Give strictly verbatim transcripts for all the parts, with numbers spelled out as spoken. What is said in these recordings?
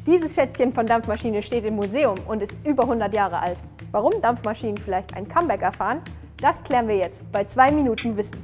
Dieses Schätzchen von Dampfmaschine steht im Museum und ist über hundert Jahre alt. Warum Dampfmaschinen vielleicht ein Comeback erfahren, das klären wir jetzt bei zwei Minuten Wissen.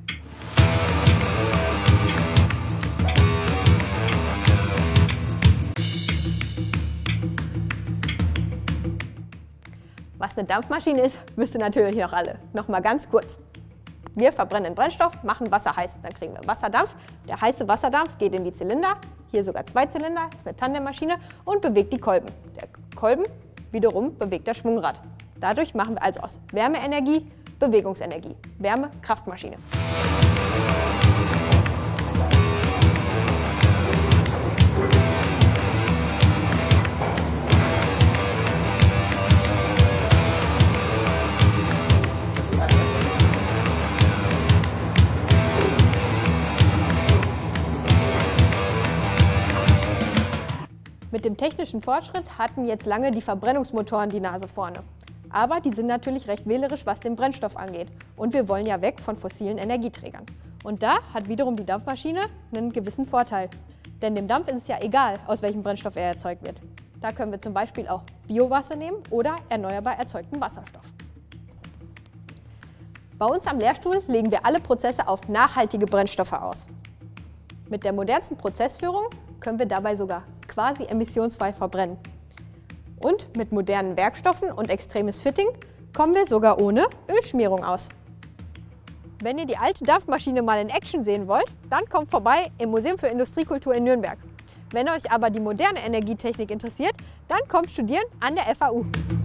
Was eine Dampfmaschine ist, wisst ihr natürlich noch alle. Nochmal ganz kurz. Wir verbrennen Brennstoff, machen Wasser heiß, dann kriegen wir Wasserdampf. Der heiße Wasserdampf geht in die Zylinder, hier sogar zwei Zylinder, das ist eine Tandemmaschine und bewegt die Kolben. Der Kolben wiederum bewegt das Schwungrad. Dadurch machen wir also aus Wärmeenergie Bewegungsenergie, Wärme-Kraftmaschine. Mit dem technischen Fortschritt hatten jetzt lange die Verbrennungsmotoren die Nase vorne. Aber die sind natürlich recht wählerisch, was den Brennstoff angeht. Und wir wollen ja weg von fossilen Energieträgern. Und da hat wiederum die Dampfmaschine einen gewissen Vorteil. Denn dem Dampf ist es ja egal, aus welchem Brennstoff er erzeugt wird. Da können wir zum Beispiel auch Biowasser nehmen oder erneuerbar erzeugten Wasserstoff. Bei uns am Lehrstuhl legen wir alle Prozesse auf nachhaltige Brennstoffe aus. Mit der modernsten Prozessführung können wir dabei sogar quasi emissionsfrei verbrennen. Und mit modernen Werkstoffen und extremes Fitting kommen wir sogar ohne Ölschmierung aus. Wenn ihr die alte Dampfmaschine mal in Action sehen wollt, dann kommt vorbei im Museum für Industriekultur in Nürnberg. Wenn euch aber die moderne Energietechnik interessiert, dann kommt studieren an der F A U.